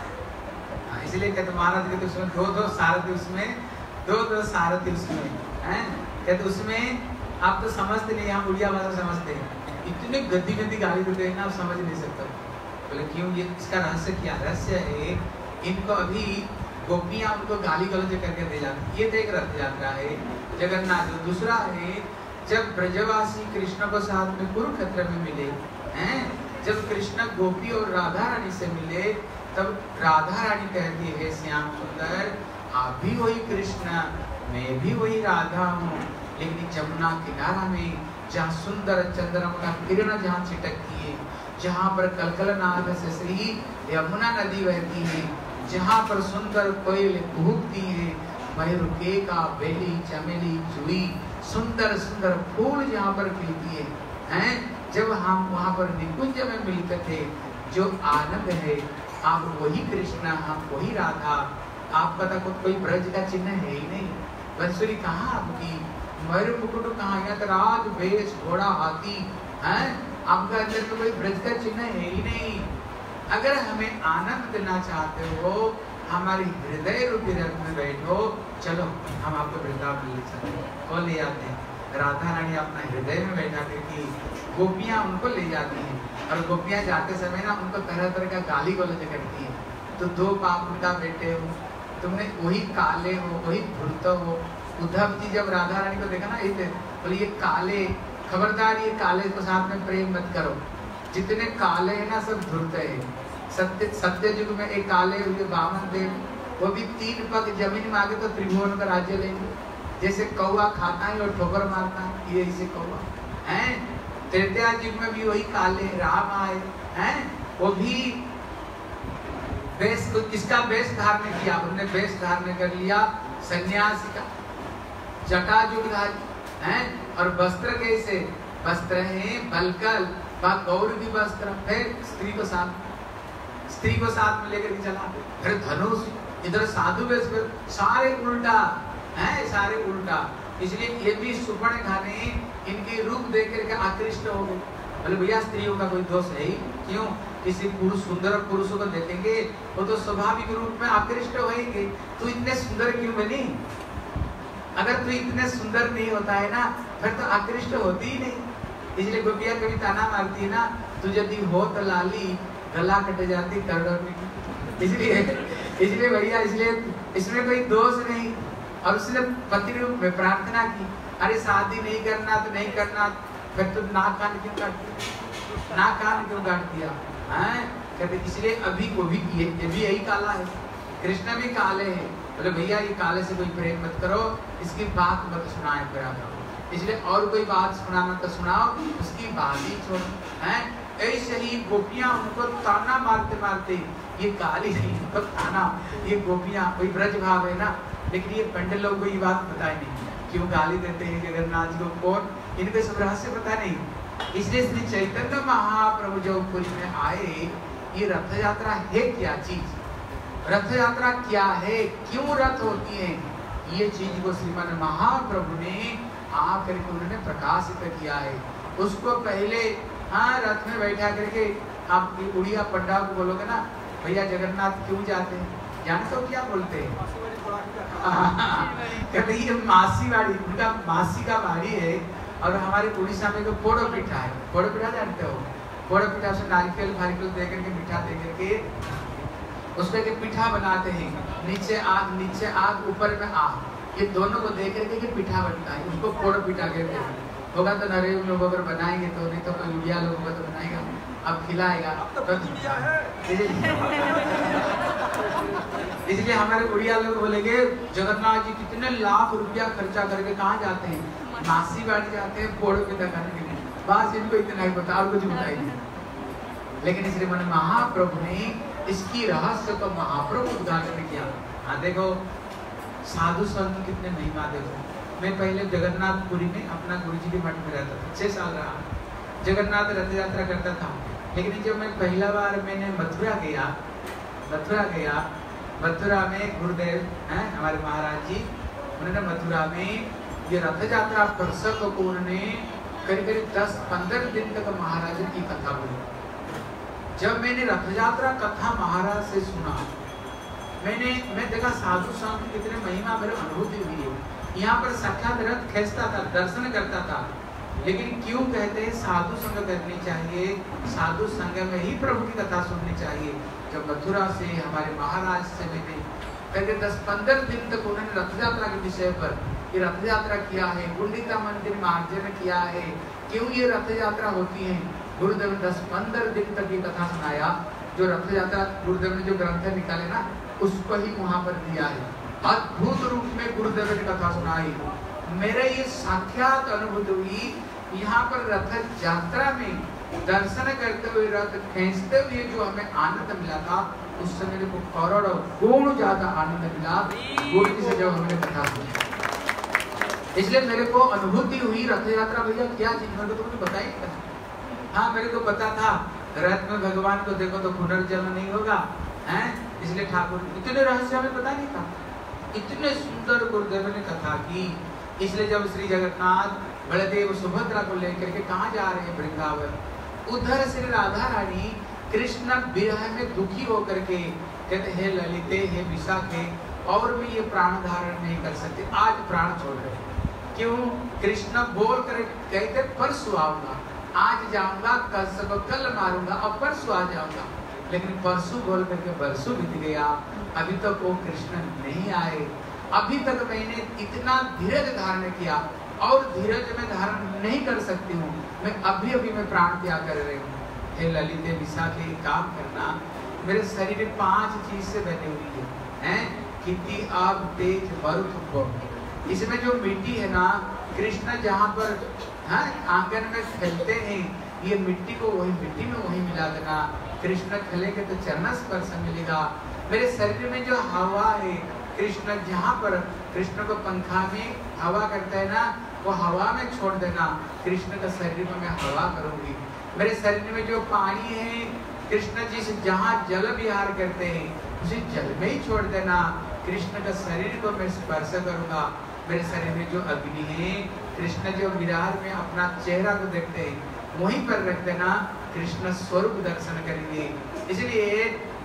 है? इसलिए कहते महाराज कहते उसमें दो दो सारथी, उसमें दो दो सारथी उसमें हैं, कहते उसमें आप तो समझते नहीं, हम उड़िया भाषा समझते हैं, इतने गंदी गंदी गाली देते हैं ना, आप समझ नहीं सकते। बोले क्यों? ये इसका रहस्य क्या? रहस्य है इनको अभी गोपियां उनको गाली गलौज करके दे जाती। ये तो एक रथ यात्रा है जगन्नाथ। दूसरा है जब ब्रजवासी कृष्ण को साथ में कुरुक्षेत्र में मिले हैं, जब कृष्ण गोपी और राधा रानी से मिले, तब राधा रानी कहती है श्याम सुंदर आप भी वही कृष्ण, मैं भी वही राधा हूँ, लेकिन जमुना किनारा में जहाँ सुंदर चंद्रमा का किरण जहाँ छिटकती है, जहाँ पर कलकल नाद से श्री यमुना नदी बहती है, जहाँ पर सुंदर कोयल कूकती है, मयूर का बेली चमेली जुई सुंदर सुंदर फूल जहाँ पर खिलती है, हैं? जब हम वहाँ पर निकुंज में मिलते थे, जो आनंद है, आप वही कृष्ण, हम वही राधा। आपका तो कोई ब्रज का चिन्ह है ही नहीं, बंसुरी कहाँ आपकी, मयूर मुकुट कहाँ, यहाँ तो राज वेश घोड़ा हाथी हैं, आपका अंदर में कोई ब्रज का चिन्ह है ही नहीं। अगर हमें आनंद देना चाहते हो, हमारी हृदय रूपी रथ में बैठो, चलो हम आपको वृंदावन ले चलते, वो ले जाते हैं। राधा रानी अपना हृदय में बैठा करके गोपियां उनको ले जाती हैं, और गोपियां जाते समय ना उनको तरह तरह का गाली गलौज करती है। तो दो पाप उल्टा बैठे हो, तुमने वही काले हो, वही धूर्त हो। उद्धव जी जब राधा रानी को देखा ना, इसे बोले ये काले, खबरदार ये काले को साथ में प्रेम मत करो, जितने काले हैं ना सब धूर्त है। सत्य सत्य युग में एक काले हुए वामन देव, वो भी तीन पग जमीन मांगे तो त्रिभुवन का राज्य लेंगे, जैसे कौआ खाता है और ठोकर मारता है, ये ऐसे कौआ हैं। त्रेता युग में भी वही काले राम आए हैं, वो भी वेश, किसका वेश धारण किया, उन्होंने वेश धारण कर लिया सन्यासी का, जटाजुटधारी हैं, और वस्त्र कैसे वस्त्र है बलकल बा गौर की वस्त्र, फिर स्त्री को साथ स्त्री को साथ में लेकर के चला, फिर धनुष, इधर साधु वेश, सारे उल्टा है, सारे उल्टा। इसलिए ये भी सुपर्णखा ने इनके रूप देख करके आकृष्ट हो गए। बोले भैया स्त्रियों का कोई दोष है? क्यों? किसी पुरुष सुंदर पुरुषों को देखेंगे वो तो स्वाभाविक रूप में आकृष्ट होएंगे। तू इतने सुंदर क्यों बनी? अगर तू इतने सुंदर नहीं होता है ना, फिर तो आकृष्ट होती ही नहीं। इसलिए गोपिया कभी ताना मारती है ना, तू यदि हो तो लाली गला कट जाती कर डरने। इसलिए इसलिए भैया, इसलिए इसमें कोई दोष नहीं। और उसने पति रूप में प्रार्थना की, अरे शादी नहीं करना तो नहीं करना, फिर तो नाक कान क्यों काट दिया, नाक कान क्यों काट दिया हैं? कहते इसलिए अभी वो भी ये, ये भी यही काला है, कृष्ण भी काले हैं। बोले भैया ये काले से कोई प्रेम मत करो, इसकी बात मत सुनाए करा करो, इसलिए और कोई बात सुनाना तो सुनाओ, उसकी बात ही छोड़ हैं। ऐसे ही गोपियां उनको ताना मारते मारते, ये काली नहीं उनको ताना, ये गोपियां कोई ब्रज भाव है ना, लेकिन ये पंडित लोगों को ये बात पता ही नहीं क्यों गाली देते हैं जगन्नाथ जी को, कौन इनको सब रहस्य पता नहीं। इसलिए श्री चैतन्य महाप्रभु जो पुरी में आए, ये रथ यात्रा है क्या चीज, रथ यात्रा क्या है, क्यों रथ होती है, ये चीज को श्रीमान महाप्रभु ने आकर के उन्होंने प्रकाशित किया है। उसको पहले हाँ रथ में बैठा करके आप उड़िया पंडा को बोलोगे ना, भैया जगन्नाथ क्यों जाते हैं, जानते हो क्या बोलते हैं? कहते ये मासी वाड़ी, उनका मासी का वाड़ी है, और हमारे उड़ीसा में तो पोड़ो पिठा है, पोड़ो पिठा जानते हो, पोड़ो पिठा से नारिकेल फारिकेल दे करके मीठा दे करके उसको के पिठा बनाते हैं, नीचे आग नीचे आग ऊपर में आग, ये दोनों को दे करके पिठा बनता है, उसको पोड़ो पिठा कहते हैं। होगा तो नरे लोग अगर बनाएंगे तो, नहीं तो कोई उड़िया लोगों को तो बनाएगा, अब खिलाएगा तो इसलिए हमारे उड़िया लोग बोलेंगे जगन्नाथ जी कितने लाख रुपया खर्चा करके कहाँ जाते हैं, मासी बाड़ी जाते हैं पोड़ो पिठा खाने के लिए, बस इनको इतना ही पता और कुछ बताइए। लेकिन इसलिए मन महाप्रभु ने इसकी रहस्य को महाप्रभु उद्घाटन किया। हाँ देखो साधु संत कितने महिमा, देखो मैं पहले जगन्नाथपुरी में अपना गुरुजी के मठ में रहता था, छह साल रहा, जगन्नाथ रथ यात्रा करता था। लेकिन जब मैं पहला बार मैंने मथुरा गया, मथुरा गया मथुरा में गुरुदेव हैं हमारे महाराज जी, उन्होंने मथुरा में ये रथ यात्रा दर्शक को उन्होंने करीब करीब दस पंद्रह दिन तक महाराज की कथा बोली। जब मैंने रथ यात्रा कथा महाराज से सुना, मैंने मैं देखा साधु संत कितने महिमा मेरे अनुभूति हुई है। यहाँ पर साक्षात रथ खींचता था, दर्शन करता था, लेकिन क्यों कहते हैं साधु संग करनी चाहिए, साधु संग में ही प्रभु की कथा सुननी चाहिए। जब मथुरा से हमारे महाराज से मैंने कहते दस पंद्रह दिन तक उन्होंने रथ यात्रा के विषय पर ये रथ यात्रा किया है, गुंडिका मंदिर मार्जन किया है, क्यों ये रथ यात्रा होती है, गुरुदेव ने दस पंद्रह दिन तक ये कथा सुनाया। जो रथ यात्रा गुरुदेव ने जो ग्रंथ निकाले ना, उसको ही वहां पर दिया है, अद्भुत रूप में गुरुदेव ने कथा सुनाई। मेरे ये साक्षात अनुभूति हुई, यहाँ पर रथ यात्रा में दर्शन करते हुए रथ खींचते हुए जो हमें आनंद मिला था, उस समय को करोड़ों गुण ज्यादा आनंद मिला गुरु जी से जब हमने कथा सुनी। इसलिए मेरे को अनुभूति हुई रथ यात्रा भैया क्या चीज, मेरे को तो बताई नहीं। हाँ मेरे को पता था रथ में भगवान को देखो तो पुनर्जन्म नहीं होगा, हैं इसलिए ठाकुर इतने रहस्य हमें पता नहीं था। इतने सुंदर गुरुदेव ने कथा की। इसलिए जब श्री जगन्नाथ बलदेव सुभद्रा को लेकर के कहाँ जा रहे हैं, वृंदावन, उधर श्री राधा रानी कृष्ण विरह में दुखी होकर के कहते हे ललिते हे विशाखे, और भी ये प्राण धारण नहीं कर सकते, आज प्राण छोड़ रहे। क्यों? कृष्ण बोल कर कहते परसों आऊंगा, आज जाऊंगा, कल सब कल मारूंगा, अब परसों आ जाऊंगा। लेकिन परसों बोल करके परसों बीत गया, अभी तक वो कृष्ण नहीं आए। अभी तक मैंने इतना धीरज धारण किया और धीरज में धारण नहीं कर सकती हूँ, मैं अभी अभी मैं प्राण त्याग कर रही हूँ। हे ललिते विशाखे काम करना, मेरे शरीर में पांच चीज से बनी हुई है, हैं किति आग तेज मरुत। इसमें जो मिट्टी है ना, कृष्ण जहाँ पर हाँ आंगन में खेलते हैं, ये मिट्टी को वही मिट्टी में वही मिला देना। कृष्ण खेलेंगे तो चरण स्पर्श मिलेगा। मेरे शरीर में जो हवा है, कृष्ण जहाँ पर कृष्ण को पंखा में हवा करता है ना, वो हवा में छोड़ देना। कृष्ण का शरीर में मैं हवा करूंगी। मेरे शरीर में जो पानी है, कृष्ण जी से जहाँ जल विहार करते हैं, उसे जल में ही छोड़ देना। कृष्ण का शरीर को मैं स्पर्श करूंगा। मेरे शरीर में जो अग्नि है, कृष्ण जो विरार में अपना चेहरा को देखते हैं, वहीं पर रख देना। कृष्ण स्वरूप दर्शन करेंगे। इसलिए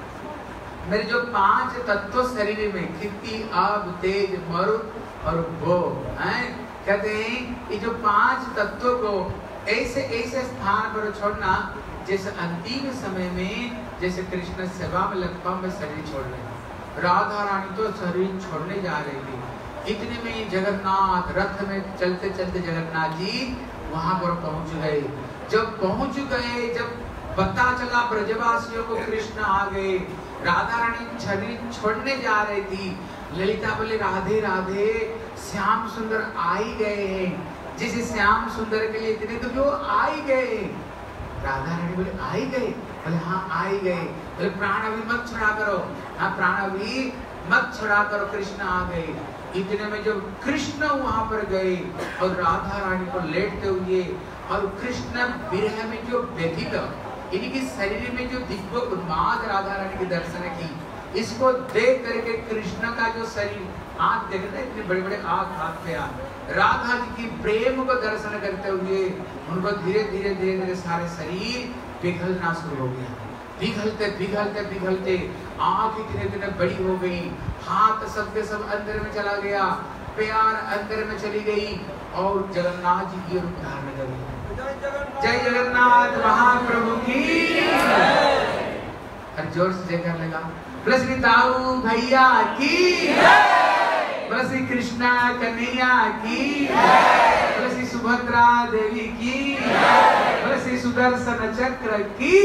मेरे जो पांच तत्व शरीर में, खित्ती आग तेज मरुत और वो हैं, कहते हैं ये जो पांच तत्वों को ऐसे ऐसे स्थान पर छोड़ना, जैसे अंतिम समय में जैसे कृष्ण सेवा में लगभग में शरीर छोड़ रहे हैं। राधा रानी तो शरीर छोड़ने जा रही थी। इतने में जगन्नाथ रथ में चलते चलते जगन्नाथ जी वहां पर पहुंच गए। जब पहुंच गए, जब पता चला ब्रजवासियों को कृष्ण आ गए, राधा रानी शरीर छोड़ने जा रही थी। ललिता बोले राधे राधे, श्याम सुंदर आ ही गए हैं। जिस श्याम सुंदर के लिए इतने तो जो आ ही गए। राधा रानी बोले आ ही गए? बोले हाँ आ ही गए। बोले प्राण अभी मत छुड़ा करो, हाँ प्राण अभी मत छुड़ा करो, कृष्ण आ गए। इतने में जब कृष्ण वहां पर गए और राधा रानी को लेटते हुए, और कृष्ण विरह में जो व्यथित, इनकी शरीर में जो दिव्य उन्माद राधा रानी के दर्शन की, इसको देख करके कृष्ण का जो शरीर, आंख देख रहे इतने बड़े बड़े आंख हाथ पे आ, राधा जी की प्रेम को दर्शन करते हुए उनको धीरे धीरे धीरे धीरे सारे शरीर पिघलना शुरू हो गया। पिघलते पिघलते पिघलते आंख इतने इतने बड़ी हो गई, हाथ सबके सब अंदर में चला गया, प्यार अंदर में चली गई और जगन्नाथ जी की रूप धारण कर लिया। जय जगन्नाथ महाप्रभु की, और जोर से जयकार लगा। बोले श्री दाऊ भैया की, बोले श्री कृष्णा कन्हैया की, बोले श्री सुभद्रा देवी की, बोले श्री सुदर्शन चक्र की।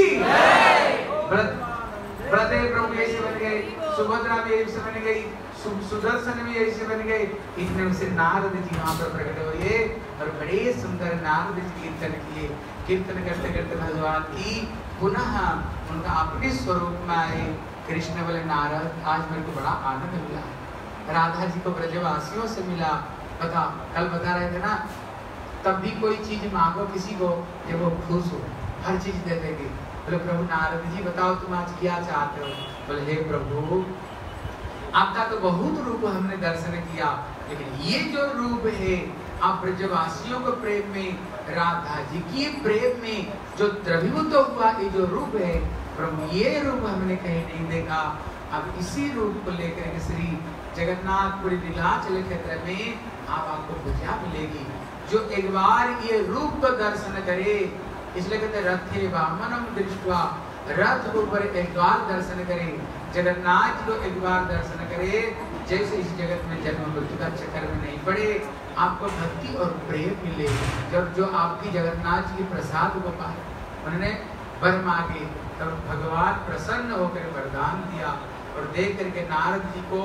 बलदेव प्रभु ऐसे बन गए, सुभद्रा भी ऐसे बन गई, सुदर्शन भी ऐसे बन गए। इतने से नारद जी वहां पर प्रकट हुए और बड़े सुंदर नारद जी कीर्तन किए। कीर्तन करते करते भगवान की पुनः उनका अपने स्वरूप में आए। कृष्ण बोले नारद आज मेरे को बड़ा आनंद मिला, राधा जी को ब्रजवासियों से मिला। बता कल बता रहे थे ना, तब भी कोई चीज मांगो किसी को जब वो खुश हो, हर चीज दे देंगे। बोले प्रभु नारद जी बताओ तुम आज क्या चाहते हो? बोले हे प्रभु आपका तो बहुत रूप हमने दर्शन किया, लेकिन ये जो रूप है आप ब्रजवासियों को प्रेम में, राधा जी की प्रेम में जो द्रवीभूत हुआ ये जो रूप है प्रभु, ये रूप हमने कहीं नहीं देखा। अब इसी रूप को लेकर के श्री जगन्नाथपुरी नीलाचल क्षेत्र में आप आपको पूजा मिलेगी। जो एक बार ये रूप को दर्शन करे, इसलिए कहते रथे वामनम दृष्टवा, रथ ऊपर एक बार दर्शन करे, जगन्नाथ को एक बार दर्शन करे, जैसे इस जगत में जन्म मृत्यु का चक्कर में नहीं पड़े, आपको भक्ति और प्रेम मिले। जब जो आपकी जगन्नाथ जी के प्रसाद को पाए, उन्होंने वर मांगे तब भगवान प्रसन्न होकर वरदान दिया। और देख करके नारद जी को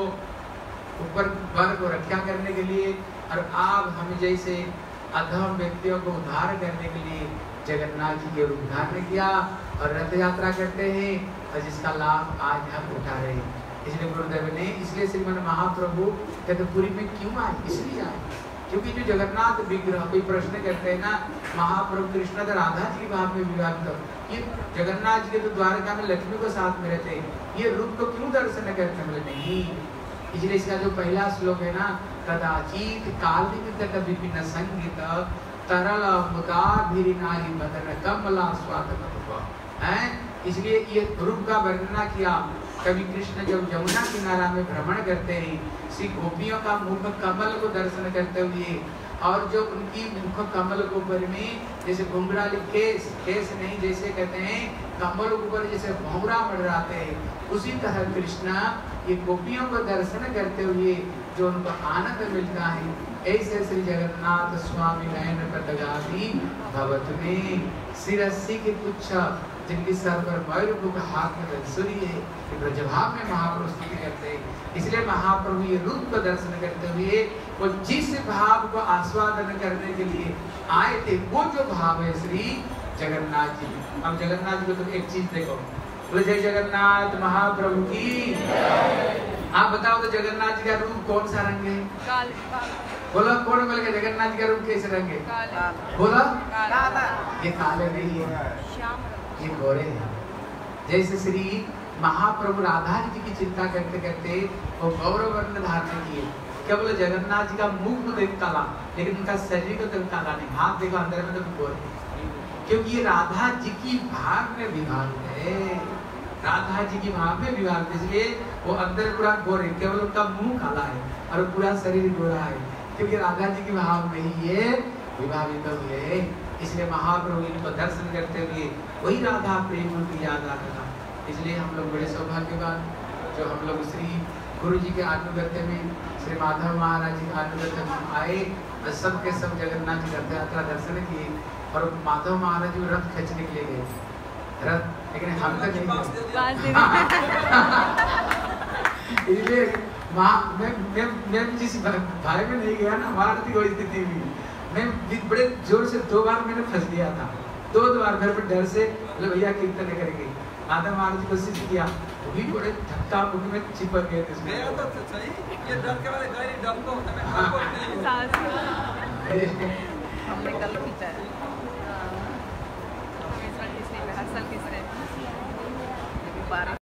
ऊपर वर को रक्षा करने के लिए और आप हम जैसे अधम व्यक्तियों को उद्धार करने के लिए जगन्नाथ जी के रूप धारण किया और रथ यात्रा करते हैं, और जिसका लाभ आज हम उठा रहे हैं। इसलिए गुरुदेव ने, इसलिए श्रीमन महाप्रभु कहते पुरी में क्यों आए? इसलिए आए क्योंकि जो जगन्नाथ विग्रह, कोई प्रश्न करते हैं ना, महाप्रभु कृष्ण तो राधा जी के भाव में विवाहित, ये जगन्नाथ जी के तो द्वारका में लक्ष्मी को साथ में रहते, ये रूप को क्यों दर्शन करते? बोले नहीं, इसलिए इसका जो पहला श्लोक है ना, कदाचित कालिक तट विपिन संगीत तरल मुदाभिरिनाहि मदन कमला स्वागत है। इसलिए ये रूप का वर्णना किया। कभी कृष्ण जब यमुना किनारा में भ्रमण करते हैं, श्री गोपियों का मुख कमल को दर्शन करते हुए, और जो उनकी मुख कमल के ऊपर में जैसे घुंघराली केस, केस नहीं जैसे कहते हैं कमल के ऊपर जैसे भौरा मंडराते हैं, उसी तरह कृष्ण ये गोपियों को दर्शन करते हुए जो उनको आनंद मिलता है, ऐसे श्री जगन्नाथ स्वामी नयन पटगामी भवत में शिरस्सी के कुछ जिनकी सर पर मयूर का हाथ में बंसुरी है, ब्रजभाव में महाप्रभु स्तुति करते हैं। इसलिए महाप्रभु ये रूप को दर्शन करते हुए वो जिस भाव को आस्वादन करने के लिए आए थे, वो जो भाव है श्री जगन्नाथ जी। अब जगन्नाथ जी को तुम एक चीज देखो, बोले जय जगन्नाथ महाप्रभु की। आप बताओ तो जगन्नाथ जी का रूप कौन सा रंग है? बोलो कौन बोलेगा जगन्नाथ जी का रूप कैसे रंग है? बोलो ये काले नहीं है, ये गोरे हैं। जैसे श्री महाप्रभु राधा जी की चिंता करते करते वो गौरव वर्ण धारण किए। क्या बोले जगन्नाथ जी का मुख तो देख काला, लेकिन उनका शरीर को तो काला नहीं, हाथ देखो अंदर में तो गोरे, क्योंकि ये राधा जी की भाव में विभाग है, राधा जी की भाव में विभाग, इसलिए वो अंदर पूरा गोरे, केवल उनका मुंह काला है और पूरा शरीर गोरा है, क्योंकि राधा जी की भाव में ही ये विभावित हुए। इसलिए महाप्रभु इनको दर्शन करते हुए वही राधा प्रेम उनकी याद आता था। इसलिए हम लोग बड़े सौभाग्यवान जो हम लोग श्री गुरु जी के आत्मगत्य में श्री माधव महाराज जी के आत्मगत्य में आए और सब के सब जगन्नाथ जी रथ यात्रा दर्शन किए और माधव महाराज जी रथ खींचने के लिए गए रथ, लेकिन हम तक नहीं इसलिए मैं मैं मैं जिस भाई में नहीं गया ना वहाँ की वही स्थिति हुई। मैं बड़े जोर से दो बार मैंने फंस दिया था, दो दो बार घर पर डर से बोले भैया कीर्तन करेंगे। माधव महाराज जी कोशिश किया, वो भी बड़े धक्का मुक्की में चिपक गए थे। गया तो सही, ये डर के वाले गए डर को हमें डर को नहीं। हमने कल खींचा है हर साल तीसरे हर साल तीसरे बारह